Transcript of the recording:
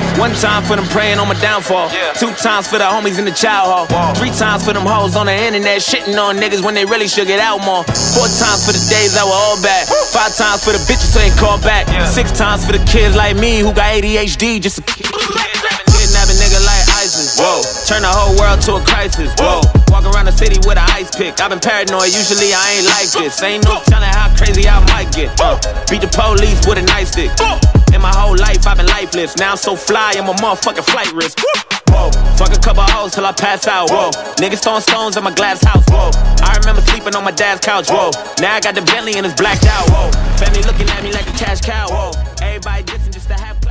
1 time for them praying on my downfall. 2 times for the homies in the child hall. 3 times for them hoes on the internet shitting on niggas when they really should get out more. 4 times for the days that were all bad. 5 times for the bitches who ain't called back. 6 times for the kids like me who got ADHD just to kidnap a nigga like ISIS. Whoa, turn the whole world to a crisis. Whoa, walk around the city with an ice pick. I've been paranoid, usually I ain't like this. Ain't no telling how crazy I might get. Beat the police with a nightstick. In my whole life I've been lifeless. Now I'm so fly, I'm a motherfucking flight risk. Whoa, fuck a couple hoes till I pass out. Whoa, niggas throwing stones at my glass house. Whoa, I remember sleeping on my dad's couch. Whoa, now I got the Bentley and it's blacked out. Whoa, family looking at me like a cash cow. Whoa, everybody dissing just to have